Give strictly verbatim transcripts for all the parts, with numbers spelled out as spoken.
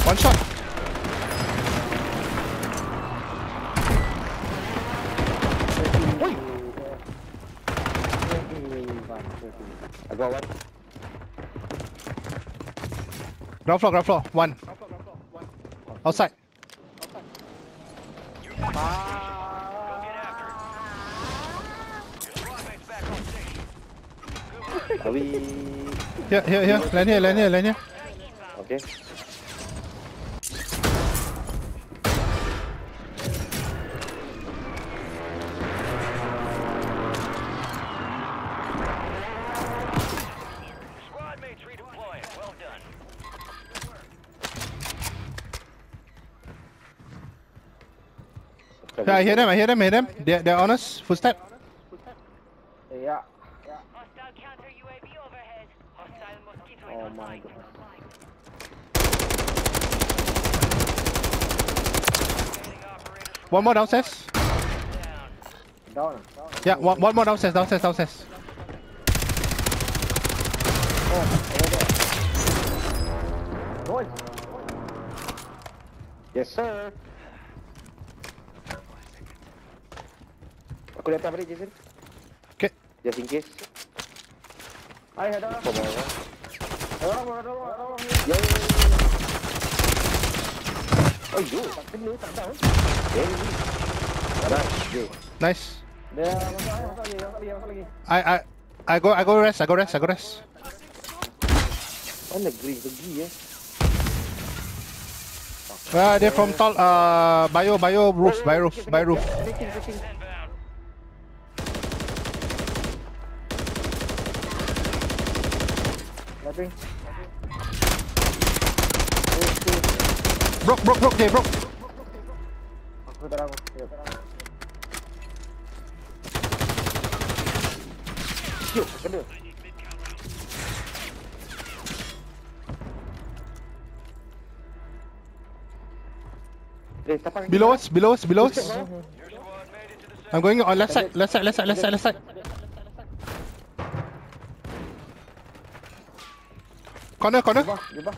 One shot. Oi. I got one. Ground floor, ground floor. One. Outside. Are we? Here, here, here. Land here, land here, land here. Okay. Squad mates redeploying. Well done. Yeah, I hear them, I hear them, I hear them. They're, they're on us. Footstep. Yeah. Hostile counter U A V overhead. Hostile mosquito Oh is my online. god. One more downstairs. Down. Yeah, one, one more downstairs, downstairs, downstairs. Oh, over there. Boy. Yes, sir. Aku datang balik, Jason. Okay. Just in case. Hai, ada orang. Ada orang, ada orang, ada orang. Ya, ya, ya. Oh, yo, tak kena, tak tahu. Very good. Nice, yo. Nice. Dia masuk lagi, masuk lagi, masuk lagi, masuk lagi. I, I, I go, I go rest, I go rest, I go rest. Oh, negeri pergi ya. Uh, they're from tall, uh, bio, bio roof, bio roof, bio roof. Breaking, breaking. Nothing. Broke, broke, broke, they broke. Aku tak tahu. Ya. Yuk, kena. Eh, siapa? Below us, below us, below us. I'm going on left side, left side, left side, left side, left side. Corner, corner. Jebah, jebah.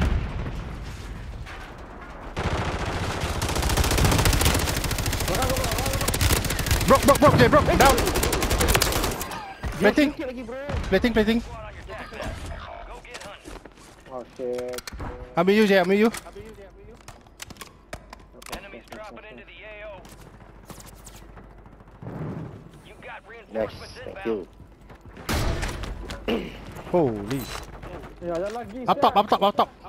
Broke, broke, broke, they broke. Down. Plating, Sikit lagi, bro. plating, plating. Oh shit. Ambil you, Jay, ambil you. Enemies dropping into the A O. You got Nice, reinforcements thank inbound. you. Holy. Ya, ada lagi. Up top, up top, up top.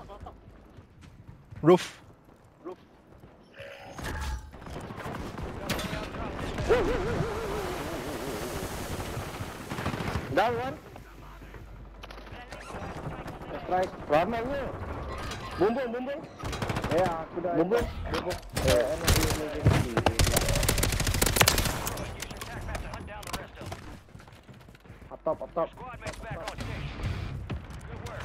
Roof. Down one. Strike. Ramai ni. Bumbung, bumbung. Ya, aku dah. Bumbung, bumbung. Eh, enak dia lagi. Up top, up top. Squad mates back on station. Good work.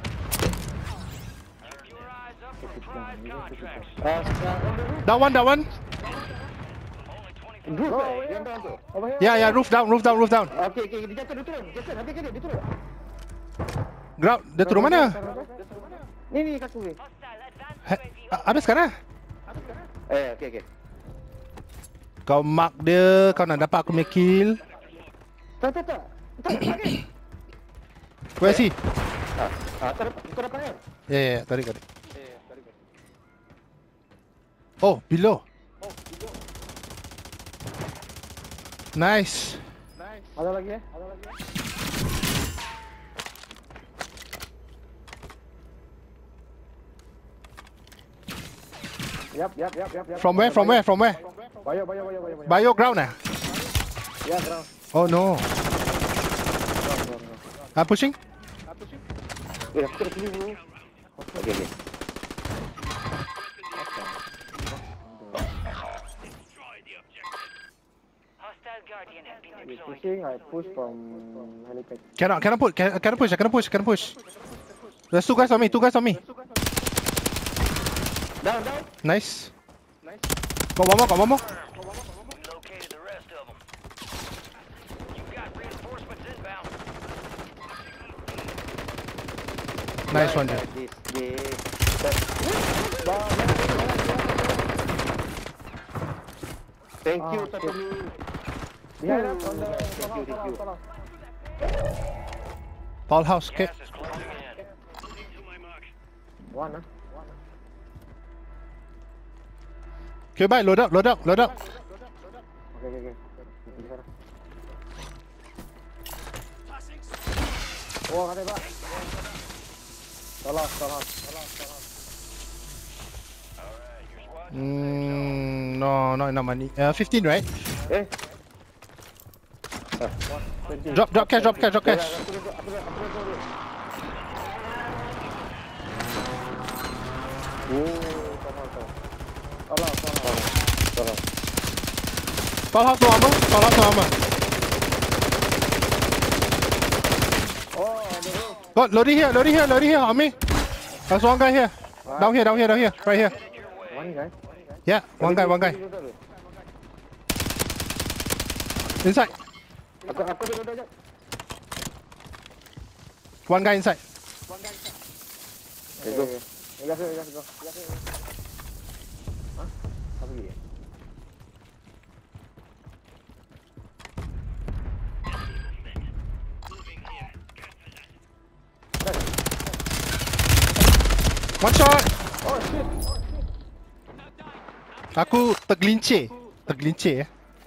Keep your eyes up for prize contracts. Ah, sekarang. That one, that one. Only twenty-five. Roof, eh. Yang down tu. Over here. Yeah, yeah, roof down, roof down, roof down. Okey, okey, dia jatuh, dia turun. Jason, habis ke dia? Dia turun. Ground, dia turun mana? Ni, ni kaku ni. Hostile advanced Ha, U A V a- habis sekarang? Eh, okey, okey. Kau mark dia, kau nak dapat aku punya kill. Tak, tak, tak. Tak, tak, tak. Where is he? Ah, ah, kau dapat, kau dapat kan? Yeah, yeah, yeah, tarik, tarik. Oh, below. Nice. Ada lagi eh? Ada lagi eh? Yap, yap, yap, yap, yap. From where? From where? From where? Bayo, bayo, bayo, bayo, bayo. Bio ground ah? Ya, ground. Oh no. Ground, ground, ground. I'm pushing. Eh, aku kena pilih dulu. Okey, okey. Hostile Guardian has been You deployed. pushing, I push from helipad. Cannot, cannot put, can, cannot push, I cannot push, I cannot push. There's two guys on me, two guys on me. Down, down. Nice. Got one more, got one more. We located the rest of them. You got reinforcements inbound. Nice one, Jay. This, this. Thank you, Tatami. Behind us on the thank you, thank you. Tall house, okay. Gas is closing in. One, ah. Okay, bye. Load up, load up, load up. Okay, okay, okay. Di sana. Oh, kata Pak. Tolong, tolong, tolong, tolong. Alright, your squad. Mm, no, not enough money. Uh, fifteen, right? Eh. Ah, twenty. Drop, drop cash, drop cash, drop Ya, cash. ya, aku dah, aku dah, aku dah, aku dah. Oh, tolong, tolong. Tolong, tolong. Tolong. Tall house, no armor. Tall house, no armor. Oh, ada roof. Got loading here, loading here, loading here. On me. There's one guy here. Down here, down here, down here. Right here. One guy. Yeah, one guy, one guy. Inside. Aku, aku dah, dah, dah. One guy inside. Let's go. Let's go, let's go. Hah? Apa lagi? One shot. Oh shit. Aku tergelincir. Tergelincir eh.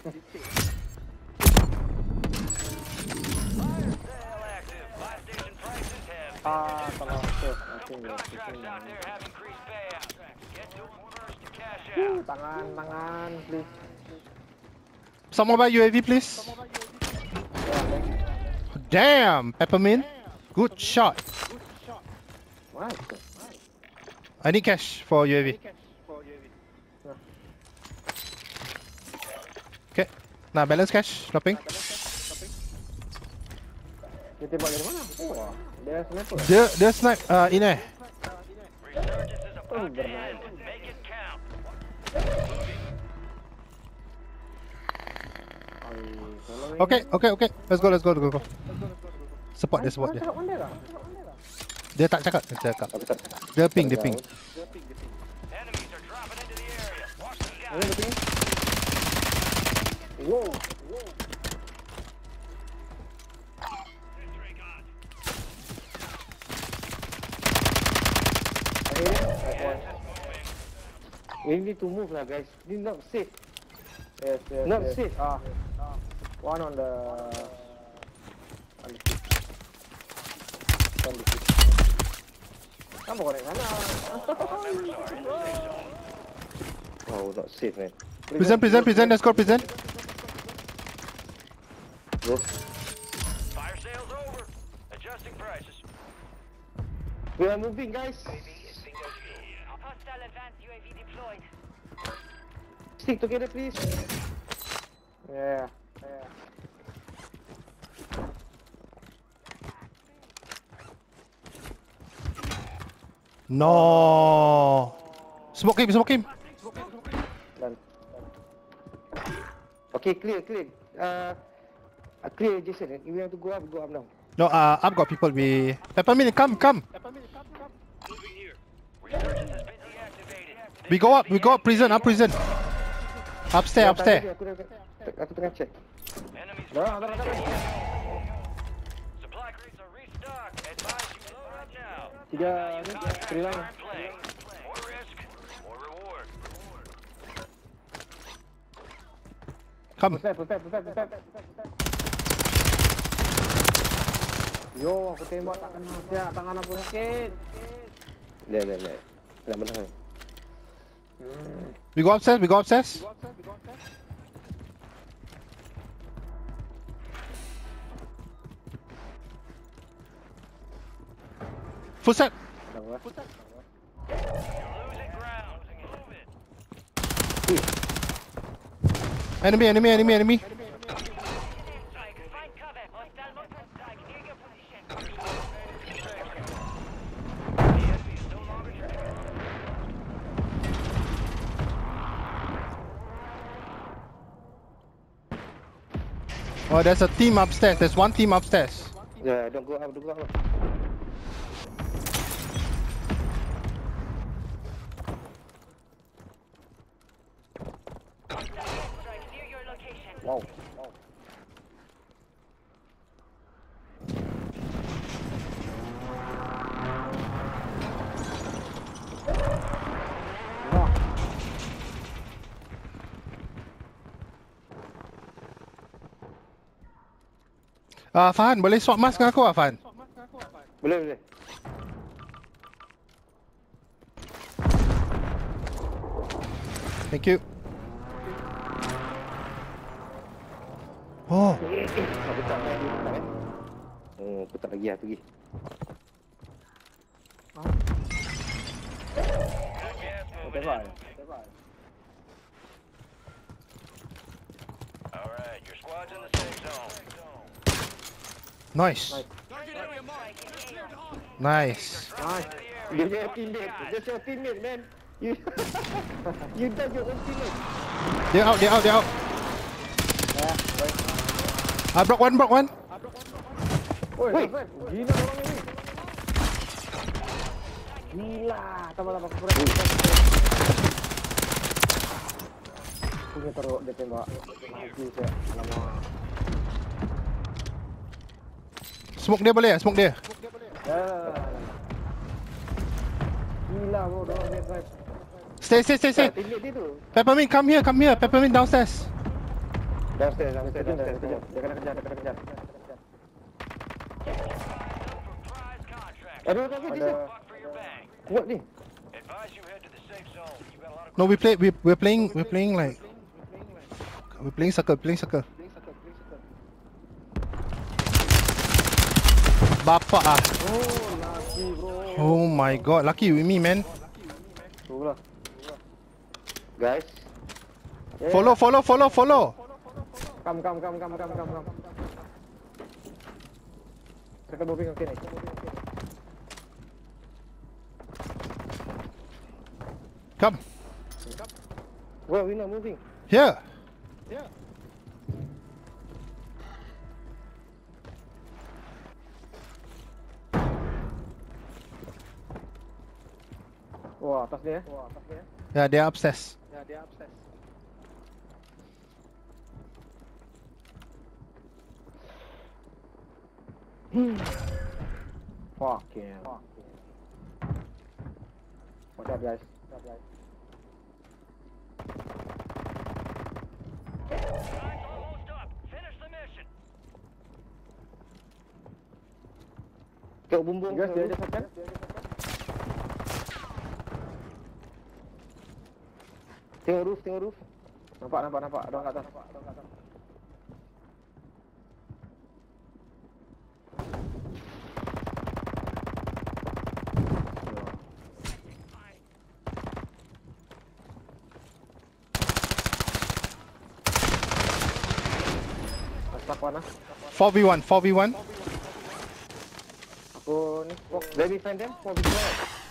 Sale active. Buy station prices have. Ah, tolong. Okay, okay. Contracts out there have increased payouts. Get to them first to cash out. Tangan, tangan, please. Someone buy U A V, please. Damn, Peppermint. Good shot. What? I need cash for U A V. Okay. Nah, balance cash. Dropping. Dia tembak dari mana? Oh, dia sniper. Dia dia snipe uh, in air. Resurgence is about to end. Make it count. Okay, okay, okay. Let's go, let's go, let's go. Support dia, support dia. Cakap mana dah? Dia tak cakap, dia cakap. Dia ping, dia ping. Enemies are dropping into the area. Watch the sky. Ini betul. Wow. We need to move lah, guys. This not safe. Yes, yes, Not yes. safe. Ah, One on the... On the seat. On the seat. Kamu korek mana? oh, not safe, man. Prison, prison, prison. Let's go prison. Bro, Fire sale's over. Adjusting prices. we are moving, guys. Hostile advanced U A V deployed. Stick together, please. Yeah. Yeah. No. Smoke him, smoke him. Done. Okay, clear, clear. Uh, uh, clear, Jason. If we have to go up, go up now. No, uh, I've got people. We Peppermint, come, come. Resurgence has been deactivated. We go up, we go up prison, up prison. Upstairs, upstairs. Aku dah, aku tengah check. Enemies Dah, dah, dah, dah. supply crates are restocked. Advise you load up now. Tiga ni, three line. Start playing. More risk, more reward. Come. Prepare, prepare, prepare, prepare. Yo, aku tembak tak kena. Siap, tangan aku sakit. Dah, dah, dah. Nak menang. We go upstairs, we go upstairs. Footstep. Dah, You're losing ground. Move it. Enemy, enemy, enemy, enemy. Strike. Find cover. Hostile mortar strike near your position. The enemy is no longer tracking. Oh, there's a team upstairs. There's one team upstairs. Yeah, don't go up, don't go up. Ah, Fahan, boleh swap mask dengan aku ah, Fahan? Boleh, boleh. Thank you. Oh, Aku tak lagi, tak kan? Oh, aku tak lagi lah, pergi. Okey, bye. Alright, your squad's in the safe zone. nice. Nice. Nice. Dia punya teammate, just your teammate, man. You, you done your own teammate. Dia out, dia out, dia out. Ah, block one, block one. Oi, Woi. Fred, gila orang ini. Gila, tambah-tambah kurang. Punya teruk dia tembak. Mati saya. Alamak. Smoke dia boleh ah, smoke dia. Ya. Gila bro, dorang dia Fred. Stay, stay, stay, stay. Teammate dia tu. Peppermint, come here, come here. Peppermint downstairs. Downstairs, downstairs, Dia downstairs. kejar, dia kena kejar, dia kena kejar. Prize contract. Aduh, aduh, aduh, Ada dia Buck for your bag. kuat ni. Advise you head to the safe zone. You got a lot of No, we play, we we're playing, we're playing like, we're playing circle, playing circle. Bapak ah. Oh, laki bro. Oh my god, lucky with me, man. Tu lah. Guys, Yeah. Follow, follow, follow, follow. Come, come, come, come, come, come, come. Kita moving ke sini. Come where we not moving? here. Wah, atas dia. Wah, atas dia. Yeah, they're upstairs. Ya, dia upstairs. Fuck yeah. Watch out, guys. Watch out, guys. time's almost up. Finish the mission. Kat bumbung. Guys, dia ada second. Tengok roof, tengok roof. Nampak, nampak, nampak. Ada orang kat atas. Ada orang kat atas. Atas mana? four v one, four v one. Aku ni. Oh, Where we find them? What we find?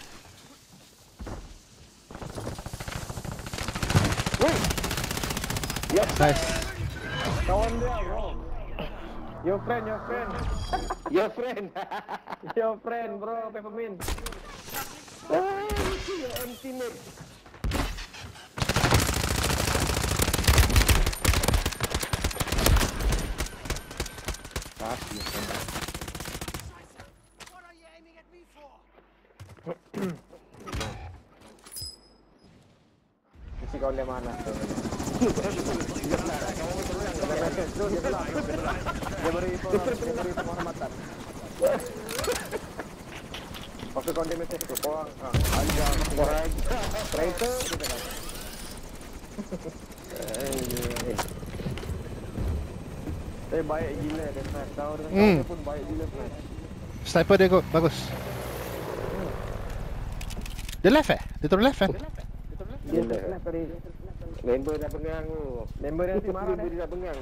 Nice. kawan dia, bro. Your friend, your friend. Your friend. Your friend, bro. Peppermint. Ah, you see your own teammate. Mesti kawan dia mana? Dia beri dia beri penghormatan. Waktu kawan dia message tu, korang ajar korang traitor gitu kan. Tapi baik gila dia Fred. Tahu dengan Hmm. dia pun baik gila Fred. Sniper dia good, bagus. Dia left eh? Dia terus left kan? Dia Gila. left tadi. Member dah pengang tu. Member dia nanti marah Member dia. dia dah pengang.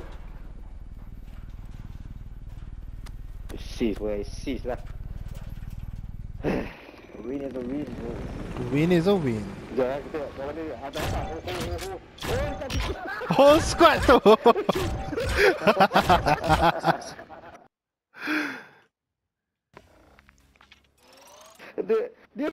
Sis, boy, sis lah. Win is a win, bro. Win is a win. Jangan kita tengok kawan dia ada apa? Oh, oh, oh, oh. Oh, tadi. Whole squad tu. Dia